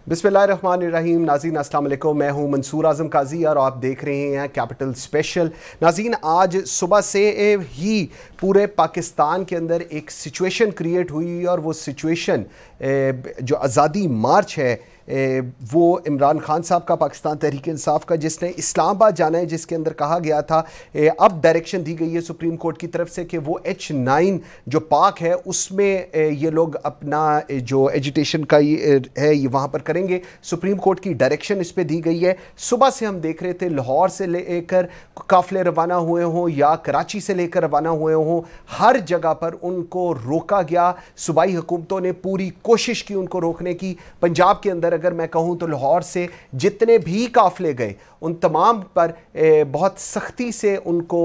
बिस्मिल्लाहिर्रहमानिर्रहीम। नाज़रीन अस्सलाम वालेकुम, मैं हूं मंसूर आज़म काजी और आप देख रहे हैं कैपिटल स्पेशल। नाज़रीन, आज सुबह से ही पूरे पाकिस्तान के अंदर एक सिचुएशन क्रिएट हुई और वो सिचुएशन जो आज़ादी मार्च है वो इमरान खान साहब का, पाकिस्तान तहरीक इंसाफ का, जिसने इस्लामाबाद जाना है, जिसके अंदर कहा गया था अब डायरेक्शन दी गई है सुप्रीम कोर्ट की तरफ से कि वो H9 जो पार्क है उसमें ये लोग अपना जो एजुटेशन का है ये वहाँ पर करेंगे। सुप्रीम कोर्ट की डायरेक्शन इस पर दी गई है। सुबह से हम देख रहे थे लाहौर से लेकर काफ़िले रवाना हुए हों या कराची से लेकर रवाना हुए हों, हर जगह पर उनको रोका गया। सूबाई हुकूमतों ने पूरी कोशिश की उनको रोकने की। पंजाब के अंदर अगर मैं कहूं तो लाहौर से जितने भी काफ़िले गए उन तमाम पर बहुत सख्ती से उनको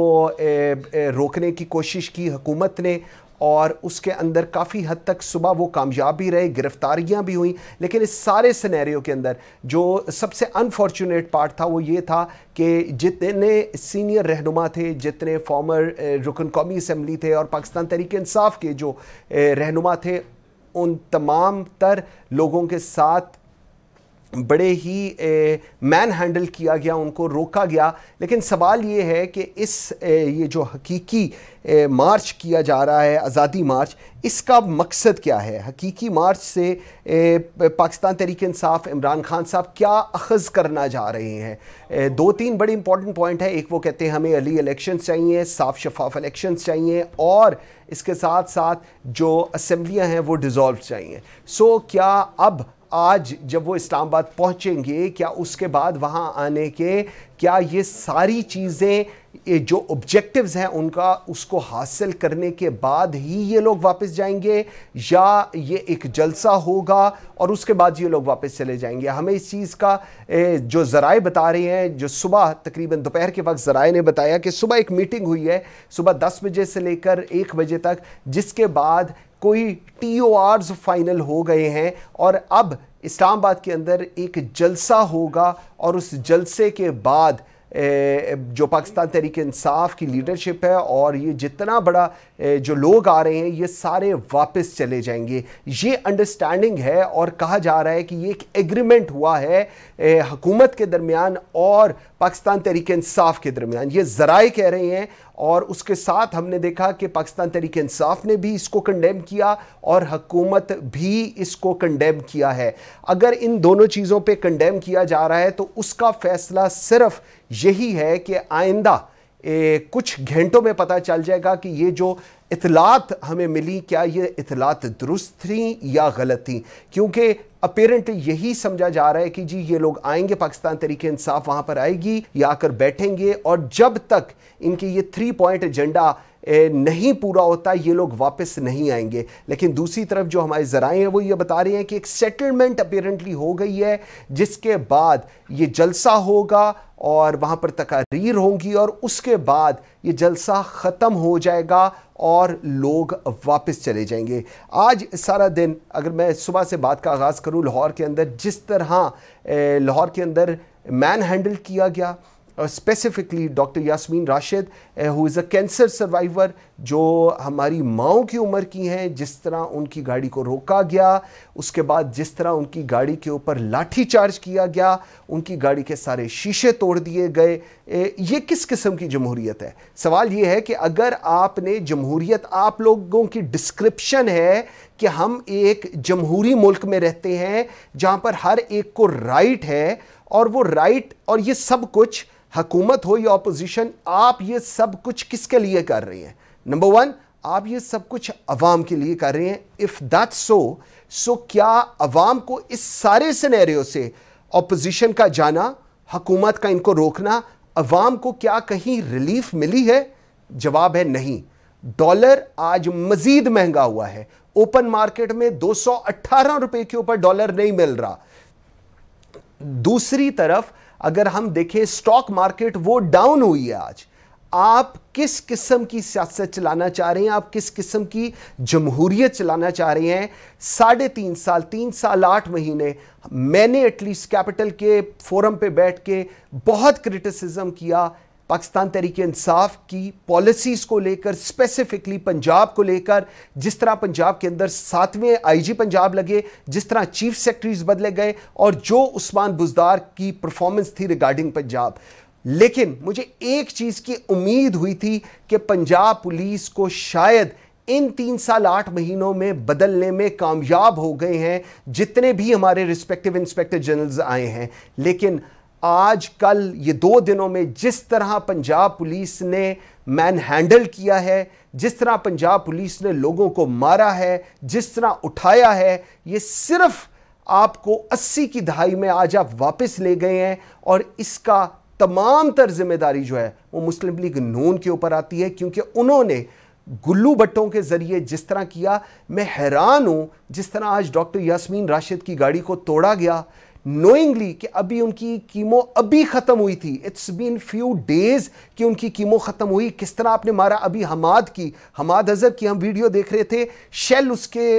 रोकने की कोशिश की हुकूमत ने, और उसके अंदर काफ़ी हद तक सुबह वो कामयाब भी रहे, गिरफ्तारियां भी हुई। लेकिन इस सारे सिनेरियो के अंदर जो सबसे अनफॉर्चुनेट पार्ट था वो ये था कि जितने सीनियर रहनुमा थे, जितने फॉर्मर रुकन कौमी असम्बली थे और पाकिस्तान तहरीक इंसाफ के जो रहनुमा थे, उन तमाम तर लोगों के साथ बड़े ही मैन हैंडल किया गया, उनको रोका गया। लेकिन सवाल ये है कि ये जो हकीकी मार्च किया जा रहा है, आज़ादी मार्च, इसका मकसद क्या है? हकीकी मार्च से पाकिस्तान तहरीक इंसाफ, इमरान खान साहब क्या अखज़ करना चाह रहे हैं? दो तीन बड़े इंपॉर्टेंट पॉइंट है। एक, वो कहते हैं हमें अर्ली इलेक्शंस चाहिए, साफ शफाफ इलेक्शंस चाहिए, और इसके साथ साथ जो असम्बलियाँ हैं वो डिज़ोल्व चाहिए। सो क्या अब आज जब वो इस्लामाबाद पहुंचेंगे, क्या उसके बाद वहां आने के क्या ये सारी चीज़ें जो ऑब्जेक्टिव्स हैं उनका, उसको हासिल करने के बाद ही ये लोग वापस जाएंगे, या ये एक जलसा होगा और उसके बाद ये लोग वापस चले जाएंगे? हमें इस चीज़ का जो ज़राए बता रहे हैं, जो सुबह तकरीबन दोपहर के वक्त ज़राए ने बताया कि सुबह एक मीटिंग हुई है सुबह 10 बजे से लेकर 1 बजे तक, जिसके बाद कोई TORs फाइनल हो गए हैं और अब इस्लामाबाद के अंदर एक जलसा होगा, और उस जलसे के बाद जो पाकिस्तान तहरीक इंसाफ की लीडरशिप है और ये जितना बड़ा जो लोग आ रहे हैं ये सारे वापस चले जाएंगे, ये अंडरस्टैंडिंग है। और कहा जा रहा है कि ये एक एग्रीमेंट हुआ है हुकूमत के दरमियान और पाकिस्तान तहरीक इंसाफ के दरमियान, ये ज़राए कह रहे हैं। और उसके साथ हमने देखा कि पाकिस्तान तहरीक इंसाफ ने भी इसको कंडेम किया और हुकूमत भी इसको कंडेम किया है। अगर इन दोनों चीज़ों पे कंडेम किया जा रहा है तो उसका फैसला सिर्फ यही है कि आइंदा कुछ घंटों में पता चल जाएगा कि ये जो इतलात हमें मिली, क्या ये इतलात दुरुस्त थी या गलत थी। क्योंकि अपेरेंटली यही समझा जा रहा है कि जी ये लोग आएंगे, पाकिस्तान तहरीक इंसाफ वहाँ पर आएगी, या आकर बैठेंगे, और जब तक इनके ये 3 पॉइंट एजेंडा नहीं पूरा होता ये लोग वापस नहीं आएंगे। लेकिन दूसरी तरफ जो हमारे ज़राए हैं वो ये बता रहे हैं कि एक सेटलमेंट अपेरेंटली हो गई है, जिसके बाद ये जलसा होगा और वहाँ पर तकारीर होंगी, और उसके बाद ये जलसा ख़त्म हो जाएगा और लोग वापस चले जाएंगे। आज सारा दिन, अगर मैं सुबह से बात का आगाज़ करूँ, लाहौर के अंदर जिस तरह लाहौर के अंदर मैन हैंडल किया गया, specifically doctor Yasmin Rashid who is a cancer survivor, जो हमारी माओं की उम्र की हैं, जिस तरह उनकी गाड़ी को रोका गया, उसके बाद जिस तरह उनकी गाड़ी के ऊपर लाठी चार्ज किया गया, उनकी गाड़ी के सारे शीशे तोड़ दिए गए, ये किस किस्म की जमहूरियत है? सवाल ये है कि अगर आपने जमहूरियत, आप लोगों की डिस्क्रिप्शन है कि हम एक जमहूरी मुल्क में रहते हैं जहाँ पर हर एक को राइट है, और वो राइट और ये सब कुछ, हुकूमत हो या अपोजिशन, आप ये सब कुछ किसके लिए कर रहे हैं? नंबर 1, आप ये सब कुछ अवाम के लिए कर रहे हैं। इफ दैट्स सो क्या अवाम को इस सारे सिनेरियो से अपोजिशन का जाना, हुकूमत का इनको रोकना, अवाम को क्या कहीं रिलीफ मिली है? जवाब है नहीं। डॉलर आज मजीद महंगा हुआ है। ओपन मार्केट में 218 रुपए के ऊपर डॉलर नहीं मिल रहा। दूसरी तरफ अगर हम देखें स्टॉक मार्केट, वो डाउन हुई है आज। आप किस किस्म की सियासत चलाना चाह रहे हैं? आप किस किस्म की जमहूरियत चलाना चाह रहे हैं? 3.5 साल, 3 साल 8 महीने मैंने एटलीस्ट कैपिटल के फोरम पे बैठ के बहुत क्रिटिसिज्म किया पाकिस्तान तहरीक इंसाफ की पॉलिसीज़ को लेकर, स्पेसिफिकली पंजाब को लेकर, जिस तरह पंजाब के अंदर 7वें आईजी पंजाब लगे, जिस तरह चीफ सेक्रेटरीज बदले गए और जो उस्मान बुज़दार की परफॉर्मेंस थी रिगार्डिंग पंजाब। लेकिन मुझे एक चीज़ की उम्मीद हुई थी कि पंजाब पुलिस को शायद इन 3 साल 8 महीनों में बदलने में कामयाब हो गए हैं जितने भी हमारे रिस्पेक्टिव इंस्पेक्टर जनरल्स आए हैं। लेकिन आज कल ये 2 दिनों में जिस तरह पंजाब पुलिस ने मैन हैंडल किया है, जिस तरह पंजाब पुलिस ने लोगों को मारा है, जिस तरह उठाया है, ये सिर्फ आपको 80 की दहाई में आज आप वापस ले गए हैं। और इसका तमाम तर जिम्मेदारी जो है वो मुस्लिम लीग नून के ऊपर आती है, क्योंकि उन्होंने गुल्लू भट्टों के जरिए जिस तरह किया। मैं हैरान हूं जिस तरह आज डॉक्टर यास्मीन राशिद की गाड़ी को तोड़ा गया, नोइंगली कि अभी उनकी कीमो अभी खत्म हुई थी, इट्स बीन फ्यू डेज कि उनकी कीमो खत्म हुई। किस तरह आपने मारा अभी हमाद अजहर की हम वीडियो देख रहे थे, शेल उसके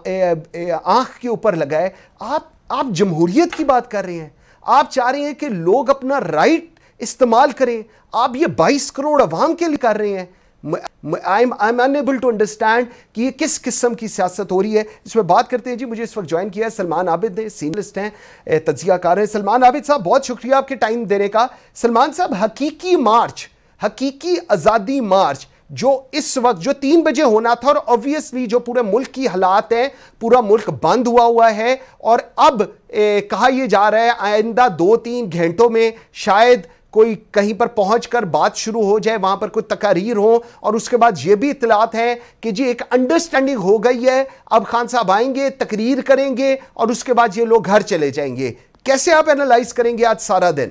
आंख के ऊपर लगाए। आप जमहूरियत की बात कर रहे हैं, आप चाह रहे हैं कि लोग अपना राइट इस्तेमाल करें, आप ये 22 करोड़ अवाम के लिए कर रहे हैं। I am unable to understand कि ये किस किस्म की सियासत हो रही है। इसमें बात करते हैं जी। मुझे इस वक्त ज्वाइन किया है सलमान आबिद ने, सीनियरिस्ट हैं, तज्जियाकार हैं। सलमान आबिद साहब, बहुत शुक्रिया आपके टाइम देने का। सलमान साहब, हकीकी मार्च, हकीकी आज़ादी मार्च जो इस वक्त जो 3 बजे होना था, और ऑब्वियसली जो पूरे मुल्क की हालात है, पूरा मुल्क बंद हुआ है और अब कहा यह जा रहा है आइंदा 2-3 घंटों में शायद कोई कहीं पर पहुंचकर बात शुरू हो जाए, वहां पर कोई तकारीर हो, और उसके बाद यह भी इत्तलात है कि जी एक अंडरस्टैंडिंग हो गई है, अब खान साहब आएंगे, तकरीर करेंगे और उसके बाद ये लोग घर चले जाएंगे। कैसे आप एनालाइज करेंगे आज सारा दिन?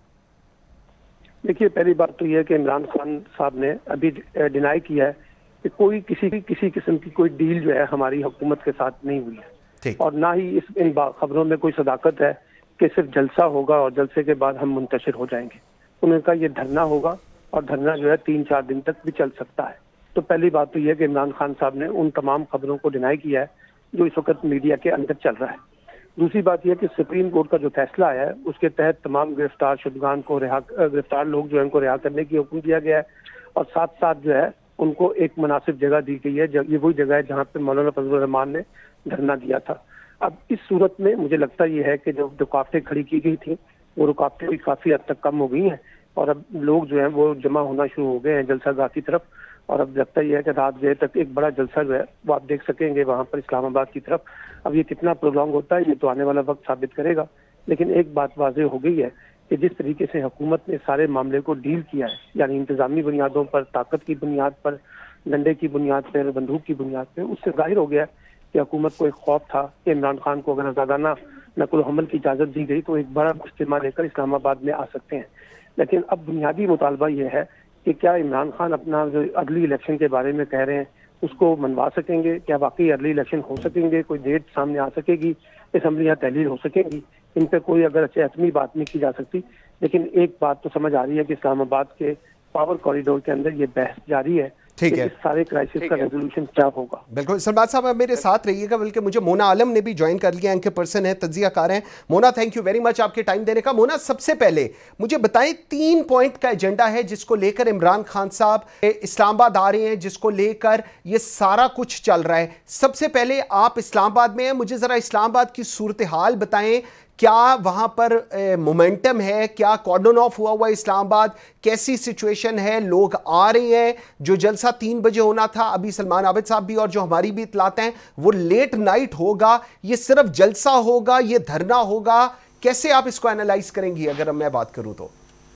देखिए, पहली बात तो यह है कि इमरान खान साहब ने अभी डिनाई किया है कि कोई किसी किस्म की कोई डील जो है हमारी हुकूमत के साथ नहीं हुई है, और ना ही इन खबरों में कोई सदाकत है कि सिर्फ जलसा होगा और जलसे के बाद हम मुंतशिर हो जाएंगे। उनका ये धरना होगा और धरना जो है 3-4 दिन तक भी चल सकता है। तो पहली बात तो यह है कि इमरान खान साहब ने उन तमाम खबरों को डिनाई किया है जो इस वक्त मीडिया के अंदर चल रहा है। दूसरी बात यह कि सुप्रीम कोर्ट का जो फैसला आया है उसके तहत तमाम गिरफ्तार शुदगान को गिरफ्तार लोग जो है उनको रिहा करने की हुक्म दिया गया है, और साथ साथ जो है उनको एक मुनासिब जगह दी गई है। ये वही जगह है जहाँ पे मौलाना फजलुर रहमान ने धरना दिया था। अब इस सूरत में मुझे लगता यह है कि जो रुकावटें खड़ी की गई थी वो रुकावटें भी काफी हद तक कम हो गई हैं, और अब लोग जो है वो जमा होना शुरू हो गए हैं जलसागाह की तरफ। और अब लगता यह है कि रात देर तक एक बड़ा जलसा जो है वो आप देख सकेंगे वहां पर इस्लामाबाद की तरफ। अब ये कितना प्रोलॉन्ग होता है ये तो आने वाला वक्त साबित करेगा, लेकिन एक बात वाज़ेह हो गई है कि जिस तरीके से हुकूमत ने सारे मामले को डील किया है, यानी इंतजामी बुनियादों पर, ताकत की बुनियाद पर, डंडे की बुनियाद पर, बंदूक की बुनियाद पर, उससे जाहिर हो गया कि हुकूमत को एक खौफ था कि इमरान खान को अगर आज़ादाना नकुल हमल की इजाज़त दी गई तो एक बड़ा इज्तिमा लेकर इस्लामाबाद में आ सकते हैं। लेकिन अब बुनियादी मुतालबा यह है कि क्या इमरान खान अपना जो अगली इलेक्शन के बारे में कह रहे हैं उसको मनवा सकेंगे? क्या वाकई अगली इलेक्शन हो सकेंगे? कोई डेट सामने आ सकेगी? असम्बलियाँ तहलील हो सकेंगी? इन पर कोई अगर हतमी बात नहीं की जा सकती। लेकिन एक बात तो समझ आ रही है कि इस्लामाबाद के पावर कॉरिडोर के अंदर ये बहस जारी है। ठीक है, इस सारे क्राइसिस का रेजोल्यूशन क्या होगा। बिल्कुल सलमान साहब, आप मेरे साथ रहिएगा। बल्कि मुझे मोना आलम ने भी ज्वाइन कर लिया, एंकर पर्सन है, तज्जियाकार हैं। Mona, thank you very much आपके टाइम देने का। मोना, सबसे पहले मुझे बताएं 3 पॉइंट का एजेंडा है जिसको लेकर इमरान खान साहब इस्लामाबाद आ रहे हैं, जिसको लेकर ये सारा कुछ चल रहा है। सबसे पहले आप इस्लामाबाद में हैं, मुझे जरा इस्लामाबाद की सूरत हाल बताएं। क्या वहां पर मोमेंटम है? क्या कॉर्डन ऑफ हुआ इस्लामाबाद? कैसी सिचुएशन है? लोग आ रहे हैं? जो जलसा 3 बजे होना था, अभी सलमान आबिद साहब भी और जो हमारी भी इतलात हैं, वो लेट नाइट होगा, ये सिर्फ जलसा होगा, ये धरना होगा? कैसे आप इसको एनालाइज करेंगी अगर मैं बात करूं तो?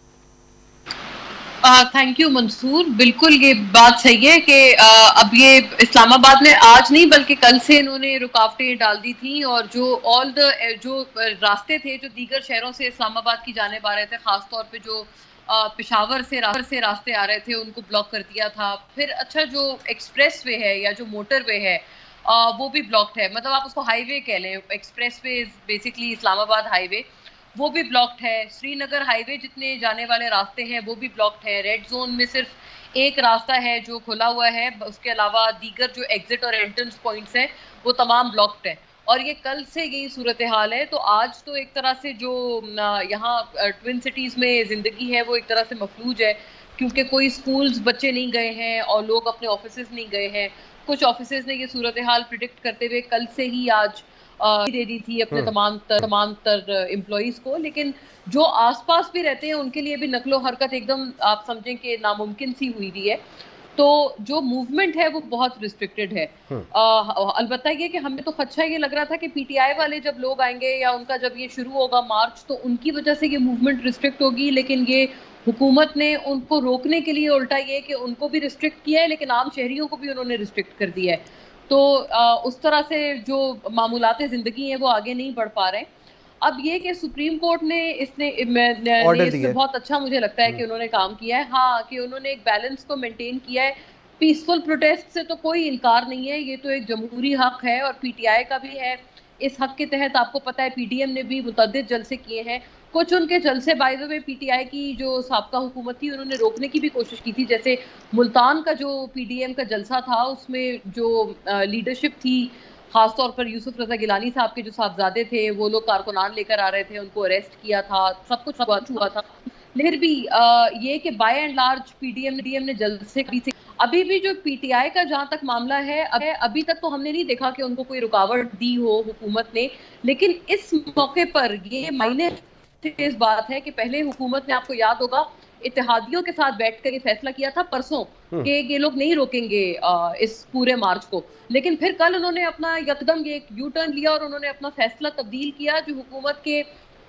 Thank you Mansoor. बिल्कुल ये बात सही है कि अब ये इस्लामाबाद में आज नहीं बल्कि कल से इन्होंने रुकावटें डाल दी थी, और जो रास्ते थे जो दीगर शहरों से इस्लामाबाद की जाने आ रहे थे, खासतौर पे जो पेशावर से रास्ते आ रहे थे, उनको ब्लॉक कर दिया था। फिर अच्छा, जो एक्सप्रेस वे है या जो मोटर वे है वो भी ब्लॉक्ड है, मतलब आप उसको हाईवे कह लें। Expressway basically Islamabad highway, वो भी ब्लॉक्ड है। श्रीनगर हाईवे जितने जाने वाले रास्ते हैं वो भी ब्लॉक्ड है। रेड जोन में सिर्फ एक रास्ता है जो खुला हुआ है, उसके अलावा दीगर जो एग्जिट और एंट्रेंस पॉइंट्स हैं वो तमाम ब्लॉक्ड है। और ये कल से यही सूरत हाल है। तो आज तो एक तरह से जो यहाँ ट्विन सिटीज में जिंदगी है वो एक तरह से मफलूज है, क्योंकि कोई स्कूल्स बच्चे नहीं गए हैं और लोग अपने ऑफिसेज नहीं गए हैं। कुछ ऑफिसेज ने ये सूरत हाल प्रिडिक्ट करते हुए कल से ही आज दे दी थी अपने तमाम तर एम्प्लॉइज को, लेकिन जो आसपास भी रहते हैं उनके लिए भी नकलो हरकत एकदम आप समझें कि नामुमकिन सी हुई हुई है। तो जो मूवमेंट है वो बहुत रिस्ट्रिक्टेड है। अलबत्ता ये कि हमें तो खदशा ये लग रहा था कि पीटीआई वाले जब लोग आएंगे या उनका जब ये शुरू होगा मार्च तो उनकी वजह से ये मूवमेंट रिस्ट्रिक्ट होगी, लेकिन ये हुकूमत ने उनको रोकने के लिए उल्टा ये कि उनको भी रिस्ट्रिक्ट किया है लेकिन आम शहरियों को भी उन्होंने रिस्ट्रिक्ट कर दिया है। तो उस तरह से जो मामूलात ज़िंदगी हैं वो आगे नहीं बढ़ पा रहे हैं। अब ये कि सुप्रीम कोर्ट ने इसमें बहुत अच्छा मुझे लगता है कि उन्होंने काम किया है। हाँ, कि उन्होंने एक बैलेंस को मेंटेन किया है। पीसफुल प्रोटेस्ट से तो कोई इनकार नहीं है, ये तो एक जमहूरी हक है और पीटीआई का भी है। इस हक के तहत आपको पता है पीडीएम ने भी मुतअद्दिद जलसे किए हैं। कुछ उनके जलसे बाय द वे पीटीआई की जो साबका हुकूमत थी उन्होंने रोकने की भी कोशिश की थी, जैसे मुल्तान का जो पीडीएम का जलसा था उसमें जो लीडरशिप थी, खासतौर पर यूसुफ रजा गिलानी साहब के जो साहबजादे थे वो लोग कारकुनान लेकर आ रहे थे, उनको अरेस्ट किया था, सब कुछ हुआ था। लेकिन भी ये कि बाय एंड लार्ज पीडीएम ने जलसे की थी। अभी भी जो पीटीआई का जहां तक मामला है अभी तक तो हमने नहीं देखा कि उनको कोई रुकावट दी हो हुकूमत ने, लेकिन इस मौके पर ये मायने इस बात है कि पहले हुकूमत ने, आपको याद होगा, इत्तेहादियों के साथ बैठकर ये फैसला किया था परसों कि ये लोग नहीं रोकेंगे इस पूरे मार्च को, लेकिन फिर कल उन्होंने अपना यकदम ये यू टर्न लिया और उन्होंने अपना फैसला तब्दील किया। जो हुकूमत के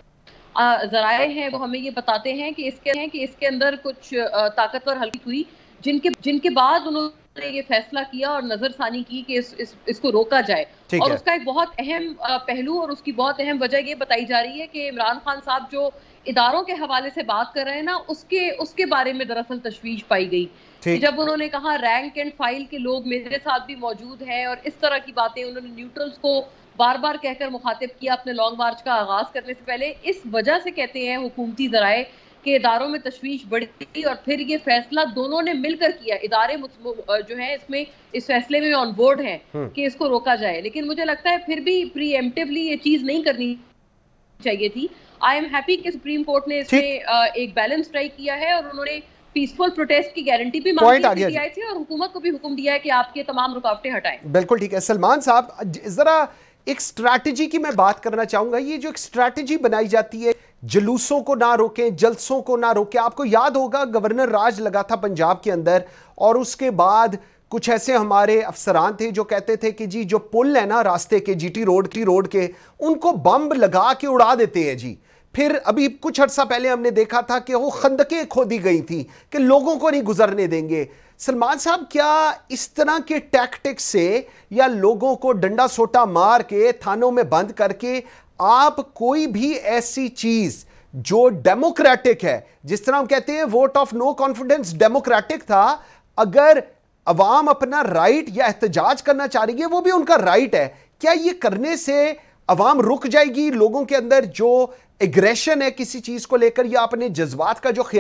जराए हैं वो हमें ये बताते हैं कि इसके अंदर कुछ ताकतवर हल्की हुई जिनके बाद उन्होंने ये फैसला किया और नजरसानी की कि इसको रोका जाए। और उसका एक बहुत अहम पहलू और उसकी बहुत अहम वजह ये बताई जा रही है कि इमरान खान साहब जो इदारों के हवाले से बात कर रहे हैं ना, उसके बारे में दरअसल तशवीश पाई गई। जब उन्होंने कहा रैंक एंड फाइल के लोग मेरे साथ भी मौजूद हैं और इस तरह की बातें उन्होंने न्यूट्रल्स को बार बार कहकर मुखातिब किया अपने लॉन्ग मार्च का आगाज करने से पहले। इस वजह से कहते हैं हुकूमती जराए के इदारों में तशवीश बढ़ी और फिर ये फैसला दोनों ने मिलकर किया। इदारे जो है इसमें इस फैसले में ऑन बोर्ड हैं कि इसको रोका जाए, लेकिन मुझे लगता है फिर भी प्रीएम्प्टिवली ये चीज नहीं करनी चाहिए थी। आई एम हैप्पी कि सुप्रीम कोर्ट ने इसमें एक बैलेंस स्ट्राइक किया है और उन्होंने पीसफुल प्रोटेस्ट की गारंटी भी मांगी पीटीआई से और हुकूमत को भी हुक्म दिया है कि आपके तमाम रुकावटें हटाएं। बिल्कुल ठीक है। सलमान साहब, जरा एक स्ट्रैटेजी की मैं बात करना चाहूंगा। ये जो एक स्ट्रैटेजी बनाई जाती है, जुलूसों को ना रोकें, जलसों को ना रोकें। आपको याद होगा गवर्नर राज लगा था पंजाब के अंदर और उसके बाद कुछ ऐसे हमारे अफसरान थे जो कहते थे कि जी जो पुल है ना रास्ते के, जीटी रोड के, उनको बम लगा के उड़ा देते हैं जी। फिर अभी कुछ अर्सा पहले हमने देखा था कि वो खंदकें खोदी गई थी कि लोगों को नहीं गुजरने देंगे। सलमान साहब, क्या इस तरह के टैक्टिक्स से या लोगों को डंडा सोटा मार के थानों में बंद करके आप कोई भी ऐसी चीज जो डेमोक्रेटिक है, जिस तरह हम कहते हैं vote of no confidence democratic था, अगर अवाम अपना राइट या एहतजाज करना चाह रही है वो भी उनका राइट है, क्या ये करने से अवाम रुक जाएगी? लोगों के अंदर जो एग्रेशन है किसी चीज को लेकर या अपने जज्बात का जो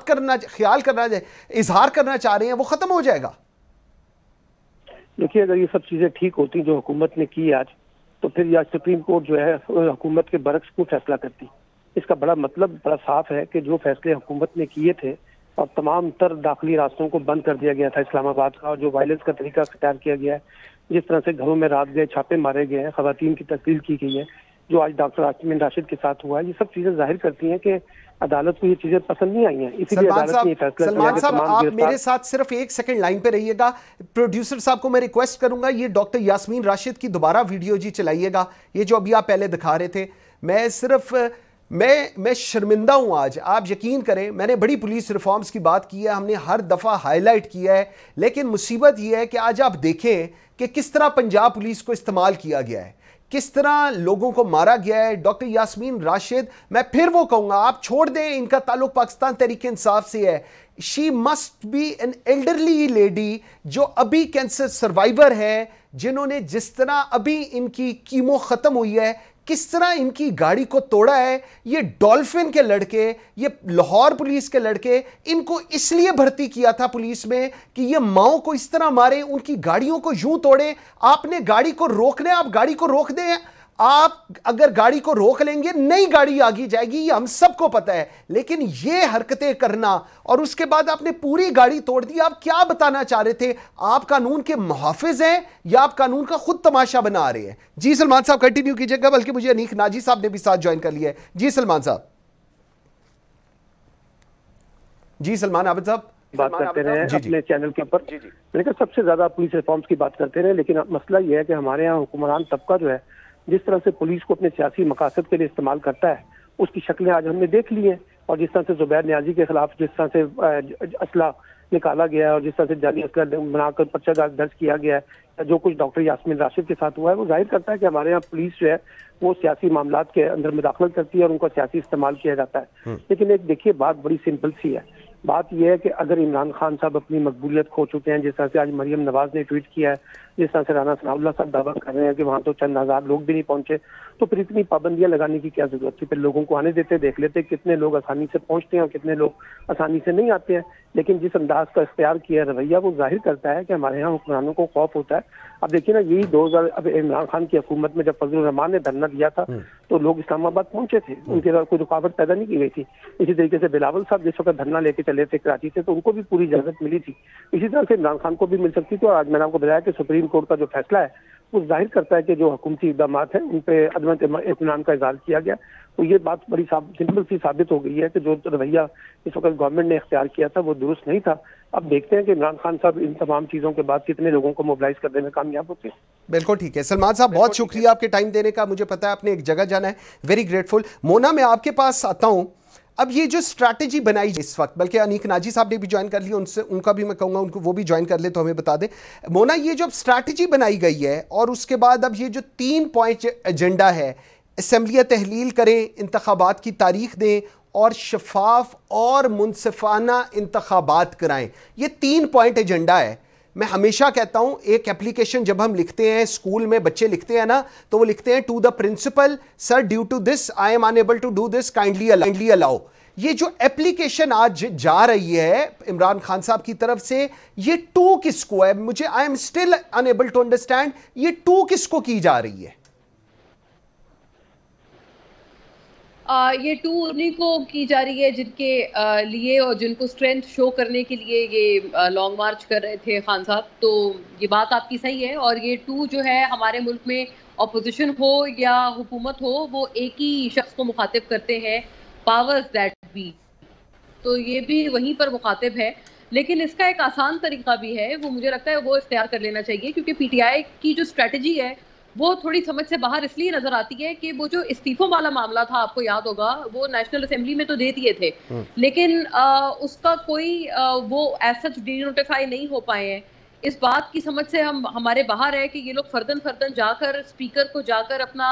इजहार करना चाह रहे हैं वो खत्म हो जाएगा? देखिए, अगर ये सब चीजें ठीक होती जो हुकूमत ने की आज, तो फिर या सुप्रीम कोर्ट जो है हुकूमत के बरक्स को फैसला करती। इसका बड़ा मतलब बड़ा साफ है कि जो फैसले हुकूमत ने किए थे और तमाम तर दाखिली रास्तों को बंद कर दिया गया था इस्लामाबाद का, और जो वायलेंस का तरीका अख्तियार किया गया है, जिस तरह से घरों में रात गए छापे मारे गए हैं, खवातीन की तस्दील की गई है, जो आज डॉक्टर आसिम राशिद के साथ हुआ है, ये सब चीजें जाहिर करती हैं कि अदालत को ये चीजें पसंद नहीं आई हैं। इसीलिए अदालत ने ये फैसला किया। सलमान साहब, आप मेरे साथ सिर्फ एक सेकंड लाइन पे रहिएगा। प्रोड्यूसर साहब को मैं रिक्वेस्ट करूंगा ये डॉक्टर यास्मीन राशिद की दोबारा वीडियो जी चलाइएगा, ये जो अभी आप पहले दिखा रहे थे। मैं शर्मिंदा हूं आज, आप यकीन करें। मैंने बड़ी पुलिस रिफॉर्म्स की बात की है, हमने हर दफा हाईलाइट किया है, लेकिन मुसीबत यह है कि आज आप देखें कि किस तरह पंजाब पुलिस को इस्तेमाल किया गया है, किस तरह लोगों को मारा गया है। डॉक्टर यास्मीन राशिद, मैं फिर वो कहूंगा, आप छोड़ दें इनका ताल्लुक पाकिस्तान तहरीक इंसाफ से है, she must be an elderly lady जो अभी कैंसर सर्वाइवर है, जिन्होंने जिस तरह अभी इनकी कीमो खत्म हुई है, किस तरह इनकी गाड़ी को तोड़ा है। ये डॉल्फिन के लड़के, ये लाहौर पुलिस के लड़के, इनको इसलिए भर्ती किया था पुलिस में कि ये माओ को इस तरह मारे, उनकी गाड़ियों को यूं तोड़े। आपने गाड़ी को रोकने, आप गाड़ी को रोक दें, आप अगर गाड़ी को रोक लेंगे नई गाड़ी आगे जाएगी, ये हम सबको पता है। लेकिन ये हरकतें करना और उसके बाद आपने पूरी गाड़ी तोड़ दी, आप क्या बताना चाह रहे थे? आप कानून के मुहाफिज हैं या आप कानून का खुद तमाशा बना रहे हैं? जी सलमान साहब कंटिन्यू कीजिएगा, बल्कि मुझे अनीक नाजी साहब ने भी साथ ज्वाइन कर लिया है। जी सलमान साहब। जी सलमान आबिद साहब बात करते रहे अपने चैनल के ऊपर। मैंने कहा सबसे ज्यादा पुलिस रिफॉर्म्स की बात करते रहे, लेकिन मसला यह है कि हमारे यहाँ हुक्मरान तबका जो है जिस तरह से पुलिस को अपने सियासी मकासद के लिए इस्तेमाल करता है, उसकी शक्लें आज हमने देख ली हैं। और जिस तरह से जुबैर नियाजी के खिलाफ जिस तरह से असला निकाला गया है और जिस तरह से जाली असला बनाकर पर्चा दर्ज किया गया है, जो कुछ डॉक्टर यास्मीन राशिद के साथ हुआ है, वो जाहिर करता है कि हमारे यहाँ पुलिस जो है वो सियासी मामलात के अंदर मुदाखलत करती है और उनका सियासी इस्तेमाल किया जाता है। लेकिन एक देखिए बात बड़ी सिंपल सी है। बात यह है कि अगर इमरान खान साहब अपनी मकबूलियत खो चुके हैं, जिस तरह से आज मरियम नवाज ने ट्वीट किया है, जिस तरह से राना सनाउल्लाह साहब दावा कर रहे हैं कि वहां तो चंद हजार लोग भी नहीं पहुंचे, तो फिर इतनी पाबंदियां लगाने की क्या जरूरत थी? फिर लोगों को आने देते, देख लेते कितने लोग आसानी से पहुंचते हैं और कितने लोग आसानी से नहीं आते हैं। लेकिन जिस अंदाज का इख्तियार किया रवैया, वो जाहिर करता है कि हमारे यहाँ हुक्मरानों को खौफ होता है। अब देखिए ना, यही 2000 अब इमरान खान की हुकूमत में जब फजलुर रहमान ने धरना दिया था तो लोग इस्लामाबाद पहुंचे थे, उनके द्वारा कोई रुकावट पैदा नहीं की गई थी। इसी तरीके से बिलावल साहब जिस वक्त धरना लेके चले थे कराची से, तो उनको भी पूरी इजाजत मिली थी। इसी तरह से इमरान खान को भी मिल सकती थी। और आज मैंने आपको बताया कि सुप्रीम कोर्ट का जो फैसला है वो जाहिर करता है कि जो हुकूमती इक़दाम है उन पे अदम इत्मीनान का इज़हार किया गया। तो ये बात बड़ी सिंपल सी साबित हो गई है कि जो रवैया इस वक्त गवर्नमेंट ने इख्तियार किया था वो दुरुस्त नहीं था। अब देखते हैं कि इमरान खान साहब इन तमाम चीज़ों के बाद कितने लोगों को मोबिलाइज करने में कामयाब होते हैं। बिल्कुल ठीक है सलमान साहब, बहुत शुक्रिया आपके टाइम देने का। मुझे पता है आपने एक जगह जाना है, वेरी ग्रेटफुल। मोना, मैं आपके पास आता हूँ। अब ये जो स्ट्रैटेजी बनाई इस वक्त, बल्कि अनीक नाजी साहब ने भी ज्वाइन कर लिया, उनसे उनका भी मैं कहूँगा उनको वो भी ज्वाइन कर ले तो हमें बता दें। मोना, ये जो स्ट्रैटेजी बनाई गई है और उसके बाद अब ये जो 3 पॉइंट एजेंडा है, असम्बलियाँ तहलील करें, इंतखाबात की तारीख दें और शफाफ और मुनसिफाना इंतखाबात कराएं, ये 3 पॉइंट एजेंडा है। मैं हमेशा कहता हूं, एक एप्लीकेशन जब हम लिखते हैं, स्कूल में बच्चे लिखते हैं ना, तो वो लिखते हैं to the principal, sir due to this I am unable to do this, kindly allow. ये जो एप्लीकेशन आज जा रही है इमरान खान साहब की तरफ से, ये टू किसको है? मुझे I am still unable to understand, ये टू किसको की जा रही है? ये टू उन्हीं को की जा रही है जिनके लिए और जिनको स्ट्रेंथ शो करने के लिए ये लॉन्ग मार्च कर रहे थे खान साहब। तो ये बात आपकी सही है। और ये टू जो है, हमारे मुल्क में अपोजिशन हो या हुकूमत हो, वो एक ही शख्स को मुखातिब करते हैं, पावर्स दैट बी। तो ये भी वहीं पर मुखातिब है। लेकिन इसका एक आसान तरीका भी है, वो मुझे लगता है वो इख्तियार कर लेना चाहिए, क्योंकि पीटीआई की जो स्ट्रेटजी है वो थोड़ी समझ से बाहर इसलिए नजर आती है कि वो जो इस्तीफों वाला मामला था, आपको याद होगा, वो नेशनल असेंबली में तो दे दिए थे, लेकिन उसका कोई वो एज सच डिनोटिफाई नहीं हो पाए हैं। इस बात की समझ से हमारे बाहर है कि ये लोग फर्दन जाकर स्पीकर को जाकर अपना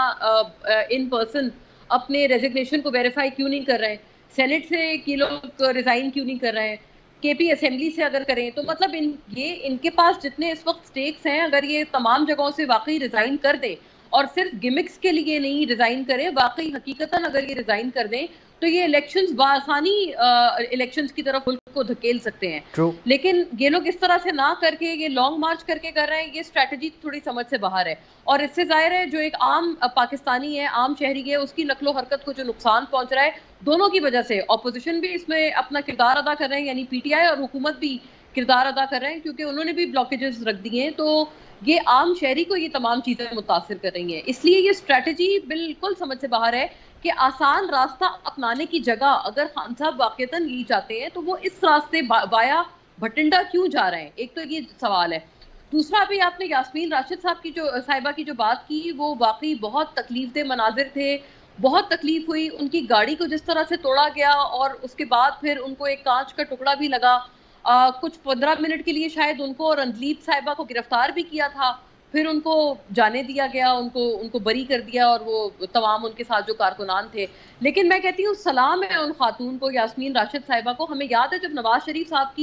इन पर्सन अपने रेजिग्नेशन को वेरीफाई क्यों नहीं कर रहे हैं, सेनेट से ये लोग रिजाइन क्यों नहीं कर रहे हैं, केपी असेंबली से अगर करें तो मतलब इनके पास जितने इस वक्त स्टेक्स हैं, अगर ये तमाम जगहों से वाकई रिजाइन कर दें और सिर्फ गिमिक्स के लिए नहीं रिजाइन करें, वाकई हकीकतन अगर ये रिजाइन कर दें तो ये इलेक्शंस बासानी इलेक्शंस की तरफ मुल्क को धकेल सकते हैं। True. लेकिन ये लोग इस तरह से ना करके ये लॉन्ग मार्च करके कर रहे हैं, ये स्ट्रैटेजी थोड़ी समझ से बाहर है। और इससे जाहिर है जो एक आम पाकिस्तानी है, आम शहरी है, उसकी नकलो हरकत को जो नुकसान पहुंच रहा है, दोनों की वजह से ऑपोजिशन भी इसमें अपना किरदार अदा कर रहे हैं, यानी पीटीआई और हुकूमत भी किरदार अदा कर रहे हैं, क्योंकि उन्होंने भी ब्लॉकेजेस रख दिए हैं। तो ये आम शहरी को ये तमाम चीजें मुतासिर कर रही हैं। इसलिए ये स्ट्रैटेजी बिल्कुल समझ से बाहर है कि आसान रास्ता अपनाने की जगह अगर खान साहब वाकईतन यही चाहते हैं तो वो इस रास्ते वाया भटिंडा क्यों जा रहे हैं, एक तो ये सवाल है। दूसरा, भी आपने यास्मीन राशिद साहब की साहिबा की जो बात की, वो वाकई बहुत तकलीफदेह मनाजिर थे, बहुत तकलीफ हुई। उनकी गाड़ी को जिस तरह से तोड़ा गया और उसके बाद फिर उनको एक कांच का टुकड़ा भी लगा, कुछ 15 मिनट के लिए शायद उनको और अंदलीब साहिबा को गिरफ्तार भी किया था, फिर उनको जाने दिया गया, उनको बरी कर दिया और वो तमाम उनके साथ जो कारकुनान थे। लेकिन मैं कहती हूँ सलाम है उन खातून को, यास्मीन राशिद साहिबा को। हमें याद है जब नवाज शरीफ साहब की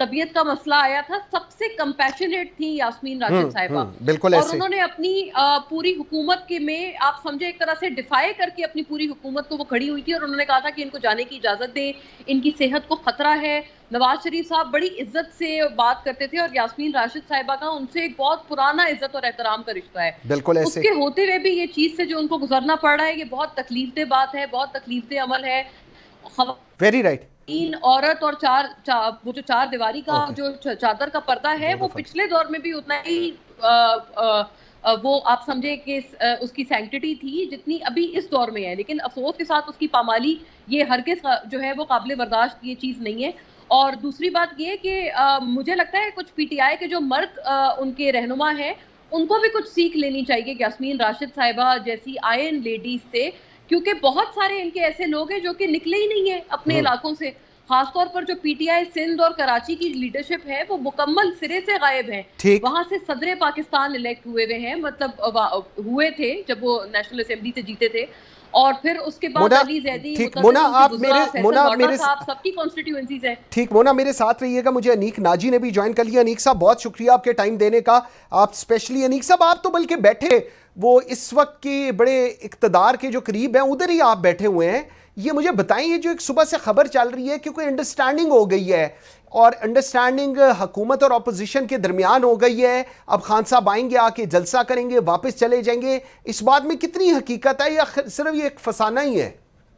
तबीयत का मसला आया था, सबसे कंपैशनेट थी यास्मीन राशिद साहिबा। बिल्कुल और उन्होंने अपनी पूरी हुकूमत के में आप समझे एक तरह से डिफाई करके अपनी पूरी हुकूमत को वो खड़ी हुई थी और उन्होंने कहा था कि इनको जाने की इजाजत दें, इनकी सेहत को खतरा है। नवाज शरीफ साहब बड़ी इज्जत से बात करते थे और यास्मीन राशिद साहिबा का उनसे एक बहुत पुराना इज्जत और एहतराम का रिश्ता है। बिल्कुल ऐसे। उसके होते हुए भी ये चीज से जो उनको गुजरना पड़ रहा है, ये बहुत तकलीफदेह बात है, बहुत तकलीफदेह अमल है। Very right. 3 औरत और वो जो 4 दीवारी का जो चादर का पर्दा है, वो पिछले दौर में भी उतना ही वो आप समझे कि उसकी सैंक्टिटी थी जितनी अभी इस दौर में है। लेकिन अफसोस के साथ उसकी पामाली ये हरगिज़ जो है वो काबिल बर्दाश्त ये चीज़ नहीं है। और दूसरी बात ये कि मुझे लगता है कुछ पीटीआई के जो मर्द उनके रहनुमा हैं, उनको भी कुछ सीख लेनी चाहिए यास्मीन राशिद साहिबा जैसी आयरन लेडीज से, क्योंकि बहुत सारे इनके ऐसे लोग हैं जो कि निकले ही नहीं है अपने इलाकों से। खासतौर पर जो पीटीआई सिंध और कराची की लीडरशिप है वो मुकम्मल सिरे से गायब है। वहां से सदर पाकिस्तान इलेक्ट हुए हैं, मतलब हुए थे जब वो नेशनल असेंबली से जीते थे, और फिर उसके बाद अली जैदी, मोना आप मेरे सबकी कॉन्स्टिट्यूएंसीज है। ठीक मोना, मेरे साथ रहिएगा। मुझे अनीक नाजी ने भी ज्वाइन कर लिया। अनीक साहब बहुत शुक्रिया आपके टाइम देने का। आप स्पेशली अनीक साहब, आप तो बल्कि बैठे वो इस वक्त के बड़े इक़्तिदार के जो करीब हैं उधर ही आप बैठे हुए हैं। ये मुझे बताइए, जो एक सुबह से खबर चल रही है क्योंकि अंडरस्टैंडिंग हो गई है और अंडरस्टैंडिंग हुकूमत और अपोजिशन के दरमियान हो गई है, अब खान साहब आएंगे, आके जलसा करेंगे, वापस चले जाएंगे, इस बात में कितनी हकीकत है या सिर्फ ये एक फसाना ही है?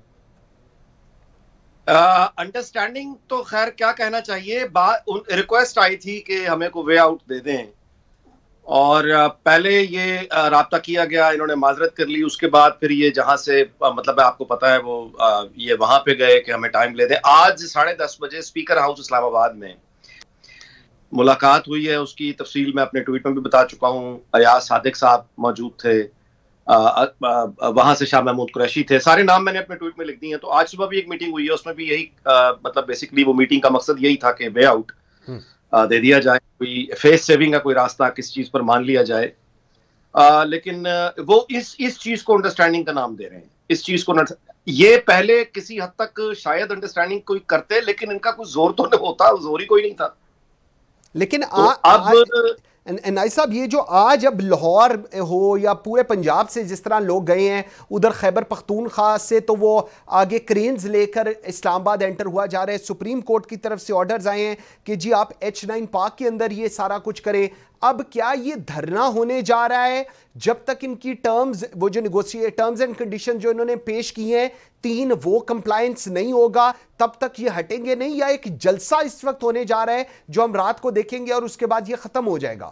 अंडरस्टैंडिंग तो खैर क्या कहना चाहिए, रिक्वेस्ट आई थी कि हमें को वे आउट दे दें और पहले ये राब्ता किया गया, इन्होंने माजरत कर ली। उसके बाद फिर ये जहां से मतलब आपको पता है वो ये वहां पे गए कि हमें टाइम ले दें। आज 10:30 बजे स्पीकर हाउस इस्लामाबाद में मुलाकात हुई है, उसकी तफसील मैं अपने ट्वीट में भी बता चुका हूँ। अयाज सादिक साहब मौजूद थे, वहां से शाह महमूद कुरैशी थे, सारे नाम मैंने अपने ट्वीट में लिख दिए हैं। तो आज सुबह भी एक मीटिंग हुई है, उसमें भी यही मतलब बेसिकली वो मीटिंग का मकसद यही था कि वे आउट दे दिया जाए, कोई फेस सेविंग का कोई रास्ता किस चीज पर मान लिया जाए। लेकिन वो इस चीज को अंडरस्टैंडिंग का नाम दे रहे हैं। इस चीज को ये पहले किसी हद तक शायद अंडरस्टैंडिंग कोई करते, लेकिन इनका कोई जोर तो नहीं होता, जोर ही कोई नहीं था। लेकिन तो अब नाई साहब, ये जो आज अब लाहौर हो या पूरे पंजाब से जिस तरह लोग गए हैं उधर खैबर पख्तूनख्वा से, तो वो आगे क्रेन्स लेकर इस्लामाबाद एंटर हुआ जा रहा है। सुप्रीम कोर्ट की तरफ से ऑर्डर्स आए हैं कि जी आप H9 पार्क के अंदर ये सारा कुछ करें। अब क्या ये धरना होने जा रहा है जब तक इनकी टर्म्स, वो जो टर्म्स एंड कंडीशन जो इन्होंने पेश किए हैं 3, वो कंप्लायंस नहीं होगा तब तक ये हटेंगे नहीं, या एक जलसा इस वक्त होने जा रहा है जो हम रात को देखेंगे और उसके बाद ये खत्म हो जाएगा?